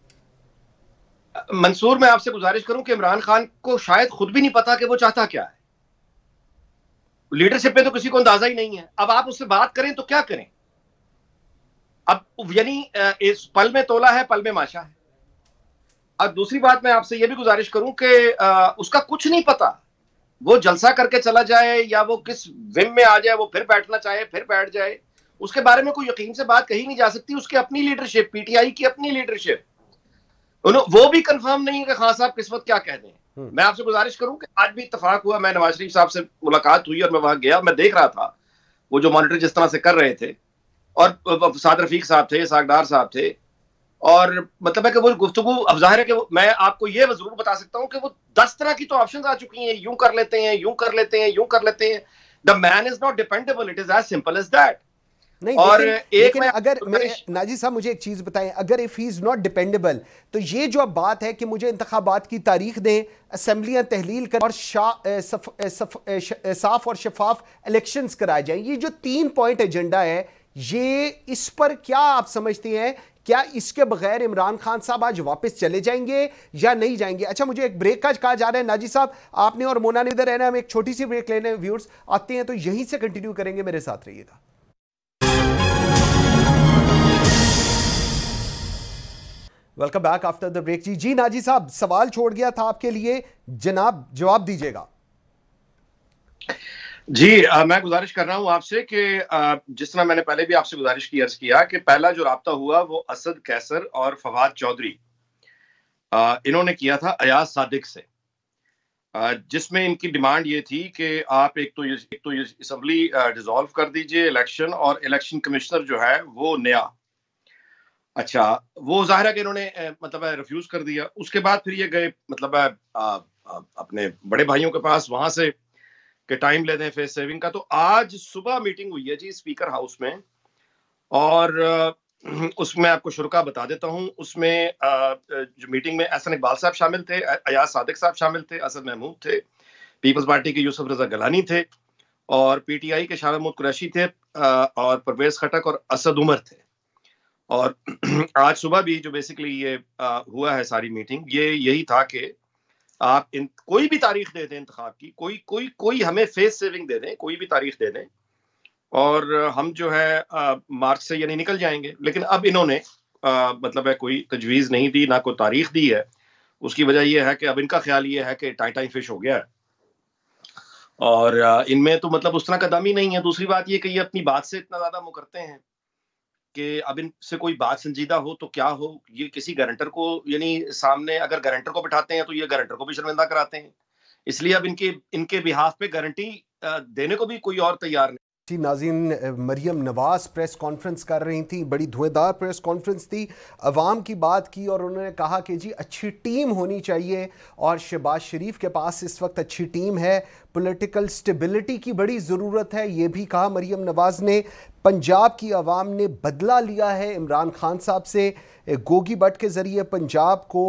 मंसूर, मैं आपसे गुजारिश करूं कि इमरान खान को शायद खुद भी नहीं पता कि वो चाहता क्या है। लीडरशिप पे तो किसी को अंदाजा ही नहीं है। अब आप उससे बात करें तो क्या करें? अब यानी इस पल में तोला है, पल में माशा है। अब दूसरी बात मैं आपसे यह भी गुजारिश करूं कि उसका कुछ नहीं पता, वो जलसा करके चला जाए या वो किस विम में आ जाए, वो फिर बैठना चाहे फिर बैठ जाए, उसके बारे में कोई यकीन से बात कही नहीं जा सकती। उसकी अपनी लीडरशिप, पीटीआई की अपनी लीडरशिप, वो भी कंफर्म नहीं है कि खान साहब किस वक्त क्या कह दें। मैं आपसे गुजारिश करूं कि आज भी इत्तेफाक हुआ, मैं नवाज शरीफ साहब से मुलाकात हुई और मैं वहां गया, मैं देख रहा था वो जो मॉनिटर जिस तरह से कर रहे थे, और साद रफीक साहब थे, सागदार साहब थे, और मतलब है कि वो गुफ्तगू, अब जाहिर है कि मैं आपको ये जरूर बता सकता हूं कि वो 10 तरह की तो ऑप्शंस आ चुकी हैं, यूं कर लेते हैं, यूं कर लेते हैं, यूं कर लेते हैं। The man is not dependable, it is as simple as that. नहीं, और लेकिन अगर नाजी साहब मुझे एक चीज बताएं, अगर if he is not dependable, तो ये जो अब बात है कि मुझे इंतखाबात की तारीख दें, असेंबलियां तहलील कर और साफ और शफाफ इलेक्शंस कराए जाएं, ये जो 3 पॉइंट एजेंडा है, ये इस पर क्या आप समझते हैं, क्या इसके बगैर इमरान खान साहब आज वापस चले जाएंगे या नहीं जाएंगे? अच्छा, मुझे एक ब्रेक का कहा जा रहा है। नाजी साहब, आपने और मोना ने इधर रहना, हम एक छोटी सी ब्रेक लेने, व्यूअर्स आते हैं तो यहीं से कंटिन्यू करेंगे, मेरे साथ रहिएगा। Welcome back after the break. जी नाजी साहब, सवाल छोड़ गया था आपके लिए, जनाब जवाब दीजिएगा। जी, मैं गुजारिश कर रहा हूं आपसे कि जिस तरह मैंने पहले भी आपसे गुजारिश की, अर्ज किया कि पहला जो राब्ता हुआ वो असद कैसर और फवाद चौधरी इन्होंने किया था अयाज सादिक से, जिसमें इनकी डिमांड ये थी कि आप एक तो ये असेंबली डिसॉल्व कर दीजिए, इलेक्शन, और इलेक्शन कमिश्नर जो है वो नया अच्छा, वो जाहिर है कि इन्होंने मतलब रिफ्यूज कर दिया। उसके बाद फिर ये गए मतलब अपने बड़े भाइयों के पास, वहां से कि टाइम ले दें फेस सेविंग का। तो आज सुबह मीटिंग हुई है जी स्पीकर हाउस में, और उसमें आपको शुरुका बता देता हूं। उसमें जो मीटिंग में एहसन इकबाल साहब शामिल थे, अयाज सादिक साहब शामिल थे, असद महमूद थे, पीपल्स पार्टी के यूसुफ रजा गलानी थे, और पीटीआई के शाह महमूद कुरैशी थे, और परवेज खटक और असद उमर थे। और आज सुबह भी जो बेसिकली ये हुआ है सारी मीटिंग, ये यही था कि आप कोई भी तारीख दे दें इंतखाब की, कोई हमें फेस सेविंग दे दें, कोई भी तारीख दे दें, और हम जो है मार्च से यानी निकल जाएंगे। लेकिन अब इन्होंने मतलब है कोई तजवीज़ नहीं दी, ना कोई तारीख दी है। उसकी वजह यह है कि अब इनका ख्याल ये है कि टाई फिश हो गया है, और इनमें तो मतलब उस तरह का दम ही नहीं है। दूसरी बात ये कि ये अपनी बात से इतना ज्यादा मुकरते हैं कि अब इनसे कोई बात संजीदा हो तो क्या हो, ये किसी गारंटर को यानी सामने अगर गारंटर को बिठाते हैं तो ये गारंटर को भी शर्मिंदा कराते हैं। इसलिए अब इनके बिहाफ पे गारंटी देने को भी कोई और तैयार नहीं। जी नाज़रीन, मरियम नवाज प्रेस कॉन्फ्रेंस कर रही थी, बड़ी धुएंधार प्रेस कॉन्फ्रेंस थी, अवाम की बात की, और उन्होंने कहा कि जी अच्छी टीम होनी चाहिए, और शहबाज शरीफ के पास इस वक्त अच्छी टीम है, पॉलिटिकल स्टेबिलिटी की बड़ी ज़रूरत है, ये भी कहा मरियम नवाज ने। पंजाब की आवाम ने बदला लिया है इमरान खान साहब से, गोगी बट के ज़रिए पंजाब को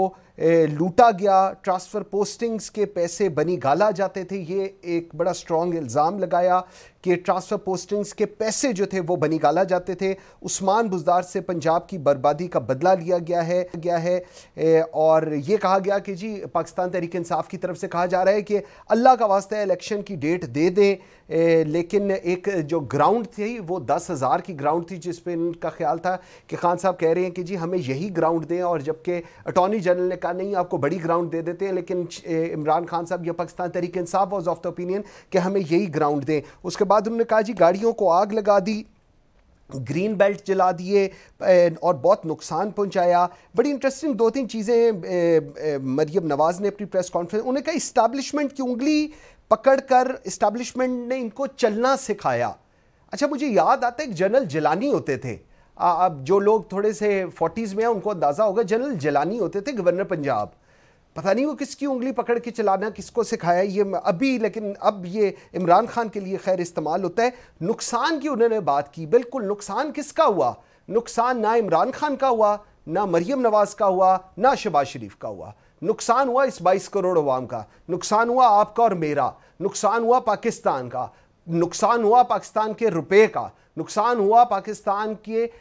लूटा गया, ट्रांसफ़र पोस्टिंग्स के पैसे बनी गाला जाते थे, ये एक बड़ा स्ट्रॉन्ग इल्ज़ाम लगाया कि ट्रांसफ़र पोस्टिंग्स के पैसे जो थे वो बनी गाला जाते थे। उस्मान बुज़दार से पंजाब की बर्बादी का बदला लिया गया है और ये कहा गया कि जी पाकिस्तान तहरीक इंसाफ की तरफ से कहा जा रहा है कि अल्लाह का वास्ता इलेक्शन की डेट दे दें, लेकिन एक जो ग्राउंड थी वो 10,000 की ग्राउंड थी, जिस पे इनका ख्याल था कि खान साहब कह रहे हैं कि जी हमें यही ग्राउंड दें, और जबकि अटॉर्नी जनरल ने कहा नहीं आपको बड़ी ग्राउंड दे देते हैं, लेकिन इमरान खान साहब या Pakistan Tehreek Insaf was of the opinion कि हमें यही ग्राउंड दें। उसके बाद उन्होंने कहा जी गाड़ियों को आग लगा दी, ग्रीन बेल्ट जला दिए और बहुत नुकसान पहुंचाया। बड़ी इंटरेस्टिंग 2-3 चीज़ें मरियम नवाज ने अपनी प्रेस कॉन्फ्रेंस, उन्होंने कहा इस्टेब्लिशमेंट की उंगली पकड़कर इस्टेब्लिशमेंट ने इनको चलना सिखाया। अच्छा, मुझे याद आता है एक जनरल जिलानी होते थे, अब जो लोग थोड़े से 40s में हैं उनको अंदाज़ा होगा, जनरल जिलानी होते थे गवर्नर पंजाब। पता नहीं वो किसकी उंगली पकड़ के चलाना किसको सिखाया ये अभी, लेकिन अब ये इमरान खान के लिए खैर इस्तेमाल होता है। नुकसान की उन्होंने बात की, बिल्कुल नुकसान किसका हुआ? नुकसान ना इमरान खान का हुआ, ना मरियम नवाज का हुआ, ना शहबाज शरीफ का हुआ। नुकसान हुआ इस 22 करोड़ अवाम का, नुकसान हुआ आपका और मेरा, नुकसान हुआ पाकिस्तान का, नुकसान हुआ पाकिस्तान के रुपए का, नुकसान हुआ पाकिस्तान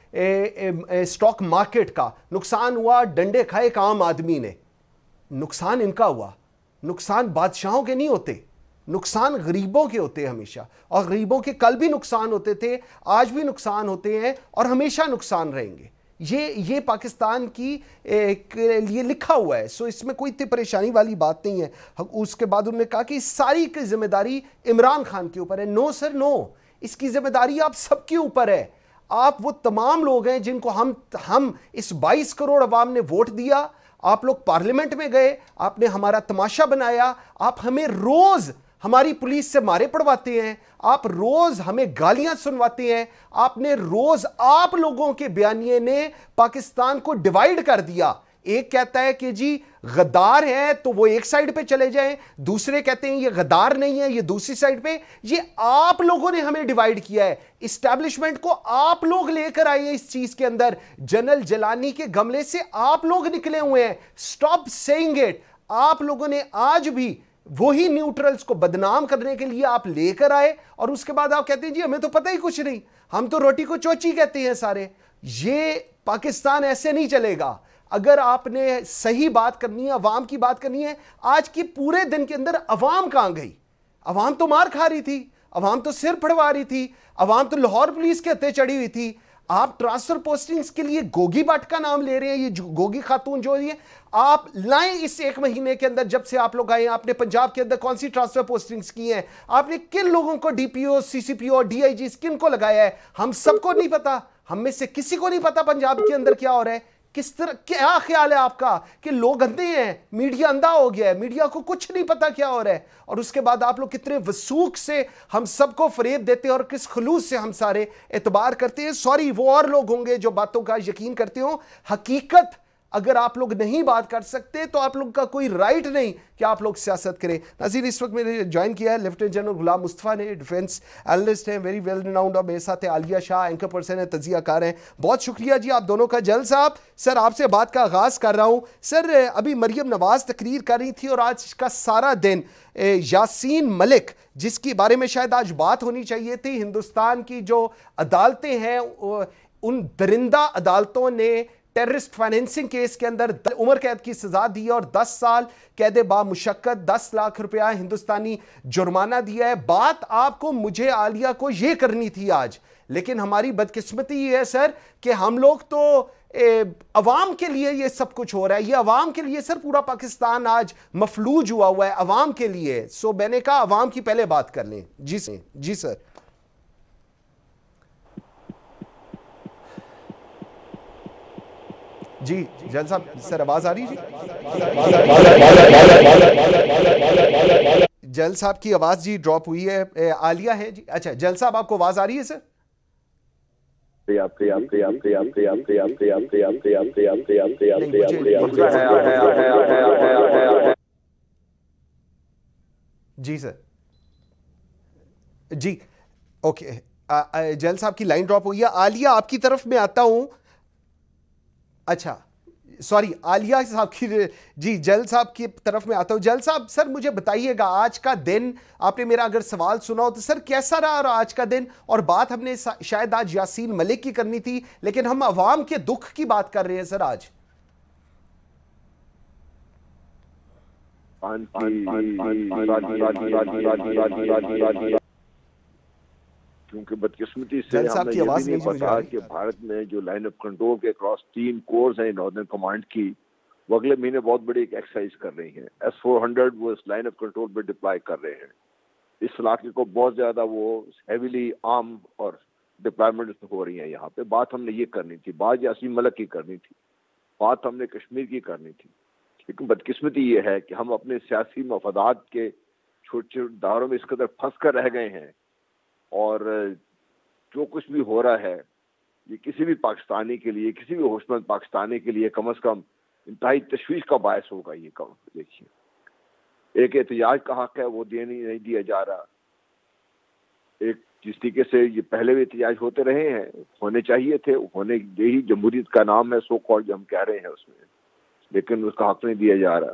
के स्टॉक मार्केट का, नुकसान हुआ डंडे खाए एक आम आदमी ने। नुकसान इनका हुआ, नुकसान बादशाहों के नहीं होते, नुकसान गरीबों के होते हैं हमेशा, और गरीबों के कल भी नुकसान होते थे, आज भी नुकसान होते हैं और हमेशा नुकसान रहेंगे। ये पाकिस्तान की के लिए लिखा हुआ है, सो इसमें कोई इतनी परेशानी वाली बात नहीं है। उसके बाद उन्होंने कहा कि सारी की जिम्मेदारी इमरान खान के ऊपर है। नो सर नो, इसकी जिम्मेदारी आप सबके ऊपर है। आप वो तमाम लोग हैं जिनको हम इस 22 करोड़ अवाम ने वोट दिया, आप लोग पार्लियामेंट में गए, आपने हमारा तमाशा बनाया, आप हमें रोज हमारी पुलिस से मारे पड़वाते हैं, आप रोज हमें गालियां सुनवाते हैं, आपने रोज आप लोगों के बयानिए ने पाकिस्तान को डिवाइड कर दिया। एक कहता है कि जी गद्दार है तो वो एक साइड पे चले जाएं, दूसरे कहते हैं ये गद्दार नहीं है ये दूसरी साइड पे। ये आप लोगों ने हमें डिवाइड किया है, इस्टेब्लिशमेंट को आप लोग लेकर आए हैं इस चीज के अंदर। जनरल जलानी के गमले से आप लोग निकले हुए हैं। Stop saying it. आप लोगों ने आज भी वही न्यूट्रल्स को बदनाम करने के लिए आप लेकर आए, और उसके बाद आप कहते हैं जी हमें तो पता ही कुछ नहीं, हम तो रोटी को चोची कहते हैं सारे। ये पाकिस्तान ऐसे नहीं चलेगा। अगर आपने सही बात करनी है, अवाम की बात करनी है, आज की पूरे दिन के अंदर अवाम कहां गई? अवाम तो मार खा रही थी, अवाम तो सिर फड़वा रही थी, अवाम तो लाहौर पुलिस के हत्थे चढ़ी हुई थी। आप ट्रांसफर पोस्टिंग्स के लिए गोगी बट का नाम ले रहे हैं, ये गोगी खातून जो है आप लाएं इस 1 महीने के अंदर। जब से आप लोग आए आपने पंजाब के अंदर कौन सी ट्रांसफर पोस्टिंग्स की हैं? आपने किन लोगों को डीपीओ, सीसीपीओ और डीआईजी किन को लगाया है? हम सबको नहीं पता, हम में से किसी को नहीं पता पंजाब के अंदर क्या हो रहा है। किस तरह, क्या ख्याल है आपका कि लोग अंधे हैं, मीडिया अंधा हो गया है, मीडिया को कुछ नहीं पता क्या हो रहा है, और उसके बाद आप लोग कितने वसूख से हम सबको फरेब देते हैं और किस खलूस से हम सारे एतबार करते हैं। सॉरी, वो और लोग होंगे जो बातों का यकीन करते हो, हकीकत अगर आप लोग नहीं बात कर सकते तो आप लोग का कोई राइट नहीं कि आप लोग सियासत करें। नाज़रीन, इस वक्त मैंने ज्वाइन किया है लेफ्टिनेंट जनरल गुलाम मुस्तफ़ा ने, डिफेंस एनालिस्ट हैं, वेरी वेल रिनाउंड, और मेरे साथ है आलिया शाह, एंकर पर्सन है, तजियाकार हैं। बहुत शुक्रिया जी आप दोनों का। जल साहब, सर आपसे बात का आगाज़ कर रहा हूँ। सर, अभी मरियम नवाज तकरीर कर रही थी और आज का सारा दिन यासीन मलिक, जिसके बारे में शायद आज बात होनी चाहिए थी, हिंदुस्तान की जो अदालतें हैं उन दरिंदा अदालतों ने टेररिस्ट फाइनेंसिंग केस के अंदर उम्र कैद की सजा दी और 10 साल कैद बामुशक्कत 10 लाख रुपया हिंदुस्तानी जुर्माना दिया है। बात आपको, मुझे, आलिया को ये करनी थी आज, लेकिन हमारी बदकिस्मती ये है सर कि हम लोग तो अवाम के लिए ये सब कुछ हो रहा है, ये अवाम के लिए सर पूरा पाकिस्तान आज मफलूज हुआ हुआ है अवाम के लिए। सो मैंने कहा अवाम की पहले बात कर लें। जी सर। जी जल साहब, सर आवाज आ रही है? जल साहब की आवाज जी ड्रॉप हुई है। आलिया है जी। अच्छा, जल साहब आपको आवाज आ रही है सर? जी सर। जी ओके, जल साहब की लाइन ड्रॉप हुई है। आलिया आपकी तरफ में आता हूं। अच्छा सॉरी, आलिया साहब की, जी जल साहब की तरफ में आता हूं। जल साहब, सर मुझे बताइएगा, आज का दिन आपने मेरा अगर सवाल सुना हो तो सर कैसा रहा आज का दिन? और बात हमने शायद आज यासीन मलिक की करनी थी, लेकिन हम अवाम के दुख की बात कर रहे हैं सर आज। क्योंकि बदकिस्मती से हमने ये भी नहीं पता कि भारत में जो लाइन ऑफ कंट्रोल के क्रॉस 3 कोर्स हैं नॉर्दर्न कमांड की, वो अगले महीने बहुत बड़ी एक एक्सरसाइज कर रही हैं। S-400 वो इस लाइन ऑफ कंट्रोल पे डिप्लॉय कर रहे हैं। इस इलाके को बहुत ज्यादा वो हैवीली आर्म और डिप्लॉयमेंट हो रही है यहाँ पे। बात हमने ये करनी थी, बात यासीन मलिक की करनी थी, बात हमने कश्मीर की करनी थी। लेकिन बदकिस्मती ये है कि हम अपने सियासी मफादात के छोटे छोटे दायरों में इस कदर फंस कर रह गए हैं, और जो कुछ भी हो रहा है ये किसी भी पाकिस्तानी के लिए, किसी भी होशमंद पाकिस्तानी के लिए कम से कम इंतहाई तशवीश का बायस होगा। ये कम देखिए, एक एहतजाज का हक है वो नहीं दिया जा रहा। एक जिस तरीके से ये पहले भी एहतजाज होते रहे हैं, होने चाहिए थे, होने, यही जमहूरियत का नाम है, सो कॉल्ड जो हम कह रहे हैं उसमें, लेकिन उसका हक नहीं दिया जा रहा।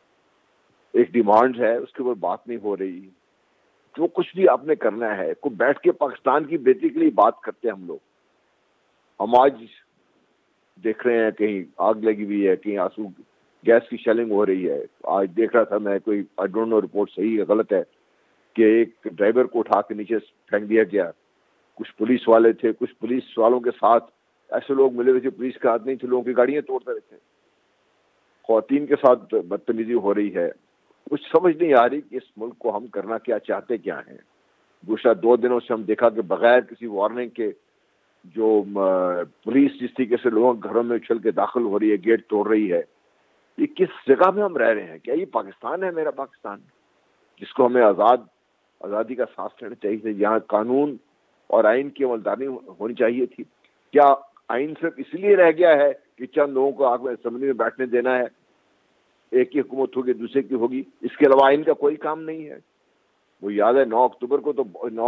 एक डिमांड है, उसके ऊपर बात नहीं हो रही। जो कुछ भी आपने करना है, को बैठ के पाकिस्तान की बेहतरी के लिए बात करते हैं हम लोग। हम आज देख रहे हैं कहीं आग लगी हुई है, कहीं आंसू गैस की शेलिंग हो रही है। आज देख रहा था मैं, कोई आई डोंट नो रिपोर्ट सही है गलत है, कि एक ड्राइवर को उठा के नीचे फेंक दिया गया। कुछ पुलिस वाले थे, कुछ पुलिस वालों के साथ ऐसे लोग मिले हुए थे, पुलिस के हाथ नहीं थे, लोगों की गाड़ियां तोड़ते रहे थे। खवातीन के साथ बदतमीजी हो रही है। कुछ समझ नहीं आ रही कि इस मुल्क को हम करना क्या चाहते क्या हैं। दूसरा, 2 दिनों से हम देखा कि बगैर किसी वार्निंग के जो पुलिस जिस तरीके से लोगों के घरों में उछल के दाखिल हो रही है, गेट तोड़ रही है, ये किस जगह में हम रह रहे हैं? क्या ये पाकिस्तान है, मेरा पाकिस्तान, जिसको हमें आज़ादी का सांस लेना चाहिए? यहाँ कानून और आइन की अमलदारी होनी चाहिए थी। क्या आइन सिर्फ इसलिए रह गया है कि चंद लोगों को आग में असेंबली में बैठने देना है, एक की हुकूमत होगी दूसरे की होगी, इसके अलावा आइन का कोई काम नहीं है? वो याद है 9 अक्टूबर को तो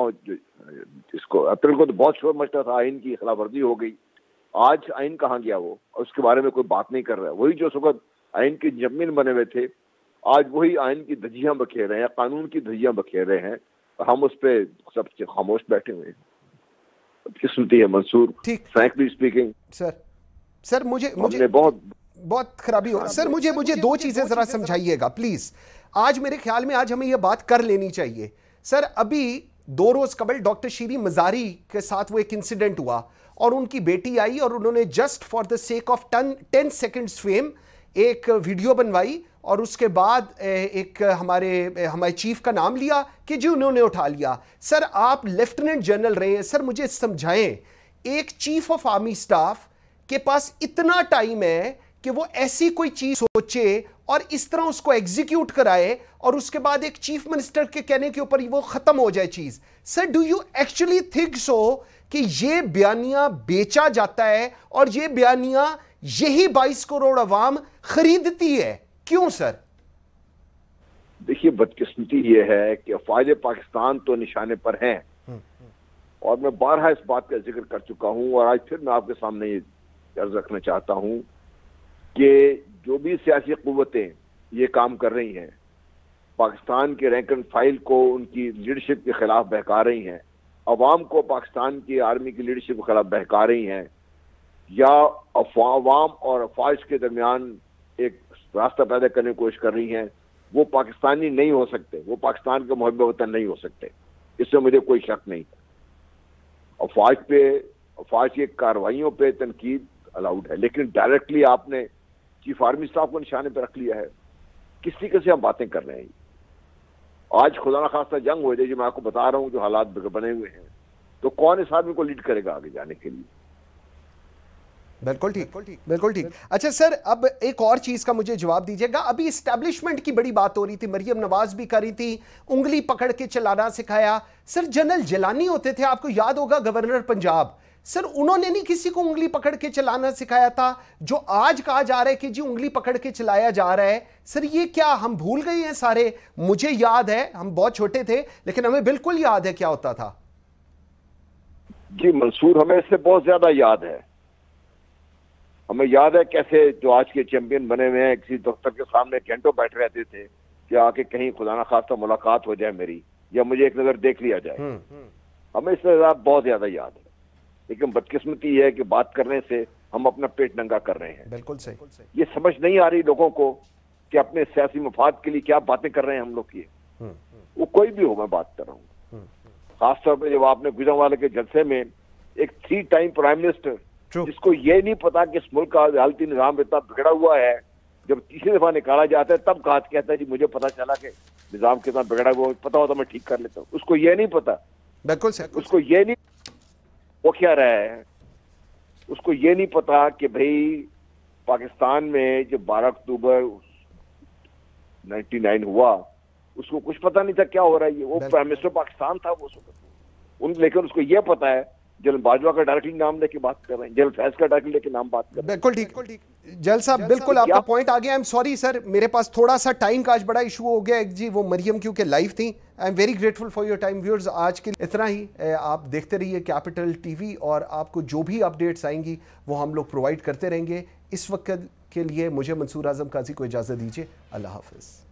9 अप्रैल को तो बहुत शोर मचता था, आइन की खिलाफवर्जी हो गई। आज आइन कहाँ गया वो, और उसके बारे में कोई बात नहीं कर रहा है। वही जो सुबह आइन के जमीन बने हुए थे, आज वही आइन की धज्जियां बखेर रहे हैं, कानून की धज्जियां बखेर रहे हैं, और हम उस पर सब खामोश बैठे हुए हैं। किस्मती है मंसूर, फ्रैंकली स्पीकिंग। सर मुझे बहुत खराबी हो। सर मुझे 2 चीजें जरा समझाइएगा प्लीज। आज मेरे ख्याल में आज हमें यह बात कर लेनी चाहिए। सर अभी 2 रोज कबल डॉक्टर शीरी मजारी के साथ वो एक इंसिडेंट हुआ, और उनकी बेटी आई और उन्होंने just for the sake of 10 seconds fame एक वीडियो बनवाई, और उसके बाद एक हमारे चीफ का नाम लिया कि जी उन्होंने उठा लिया। सर आप लेफ्टिनेंट जनरल रहे हैं, सर मुझे समझाएं, एक चीफ ऑफ आर्मी स्टाफ के पास इतना टाइम है कि वो ऐसी कोई चीज सोचे और इस तरह उसको एग्जीक्यूट कराए और उसके बाद एक चीफ मिनिस्टर के कहने के ऊपर वो खत्म हो जाए चीज। Sir, do you actually think so कि ये बयानिया बेचा जाता है और ये बयानिया यही 22 करोड़ अवाम खरीदती है? क्यों सर? देखिए, बदकिस्मती ये है कि अफवाज पाकिस्तान तो निशाने पर हैं और मैं बारहा इस बात का जिक्र कर चुका हूं और आज फिर मैं आपके सामने ये अर्ज रखना चाहता हूं कि जो भी सियासी कुव्वतें ये काम कर रही हैं, पाकिस्तान के रैंक एंड फाइल को उनकी लीडरशिप के खिलाफ बहका रही हैं, अवाम को पाकिस्तान की आर्मी की लीडरशिप के खिलाफ बहका रही हैं, या अवाम और अफवाज के दरमियान एक रास्ता पैदा करने की कोशिश कर रही हैं, वो पाकिस्तानी नहीं हो सकते, वो पाकिस्तान के मुहब्बे वतन नहीं हो सकते। इससे मुझे कोई शक नहीं। अफवाज की कार्रवाइयों पे तनकीद अलाउड है, लेकिन डायरेक्टली आपने चीफ आर्मी स्टाफ को निशाने पर रख लिया है। किस तरीके से हम बातें कर रहे हैं? आज खुदा न खास्ता जंग हो जाए, जो मैं आपको बता रहा हूं, जो हालात बने हुए हैं, तो कौन इस आदमी को लीड करेगा आगे जाने के लिए? बिल्कुल ठीक, बिल्कुल ठीक। अच्छा सर, अब एक और चीज का मुझे जवाब दीजिएगा। अभी इस्टेब्लिशमेंट की बड़ी बात हो रही थी, मरियम नवाज भी कर रही थी, उंगली पकड़ के चलाना सिखाया। सर, जनरल जिलानी होते थे, आपको याद होगा, गवर्नर पंजाब, सर उन्होंने नहीं किसी को उंगली पकड़ के चलाना सिखाया था, जो आज कहा जा रहा है कि जी उंगली पकड़ के चलाया जा रहा है। सर, ये क्या हम भूल गए हैं सारे? मुझे याद है, हम बहुत छोटे थे, लेकिन हमें बिल्कुल याद है क्या होता था। जी मंसूर, हमें इससे बहुत ज्यादा याद है। हमें याद है कैसे जो आज के चैंपियन बने हुए हैं किसी दफ्तर के सामने घंटों बैठे रहते थे कि आके कहीं खुदा ना खास्ता मुलाकात हो जाए मेरी, या मुझे एक नजर देख लिया जाए। हमें इससे बहुत ज्यादा याद है, लेकिन बदकिस्मती है कि बात करने से हम अपना पेट नंगा कर रहे हैं। बिल्कुल सही। ये समझ नहीं आ रही लोगों को कि अपने सियासी मफाद के लिए क्या बातें कर रहे हैं हम लोग। ये वो कोई भी हो, मैं बात कर रहा हूँ खासतौर पर जब आपने गुजरांवाला के जलसे में एक 3 टाइम प्राइम मिनिस्टर जिसको ये नहीं पता कि इस मुल्क का अदालती निजाम इतना बिगड़ा हुआ है, जब तीसरी दफा निकाला जाता है तब कहा कहता है जी मुझे पता चला कि निजाम कितना बिगड़ा हुआ, पता होता मैं ठीक कर लेता हूँ। उसको ये नहीं पता। बिल्कुल उसको ये नहीं, वो क्या रहा है, उसको ये नहीं पता कि भाई पाकिस्तान में जब 12 अक्टूबर 99 हुआ, उसको कुछ पता नहीं था क्या हो रहा है। वो प्राइम मिनिस्टर पाकिस्तान था वो लेकिन उसको ये पता है। जनरल बाजवा का डायरेक्टली नाम लेके बात कर रहे हैं, जनरल फैज का डायरेक्टली लेके नाम बात कर रहे हैं। बिल्कुल ठीक जल साहब, बिल्कुल आपका पॉइंट आ गया। आई एम सॉरी सर, मेरे पास थोड़ा सा टाइम का आज बड़ा इशू हो गया जी, वो मरियम क्योंकि लाइव थी। I am very grateful for your time. Viewers, आज के इतना ही। आप देखते रहिए कैपिटल टीवी और आपको जो भी अपडेट्स आएंगी वो हम लोग प्रोवाइड करते रहेंगे। इस वक्त के लिए मुझे मंसूर आजम काजी को इजाज़त दीजिए। अल्लाह हाफिज़।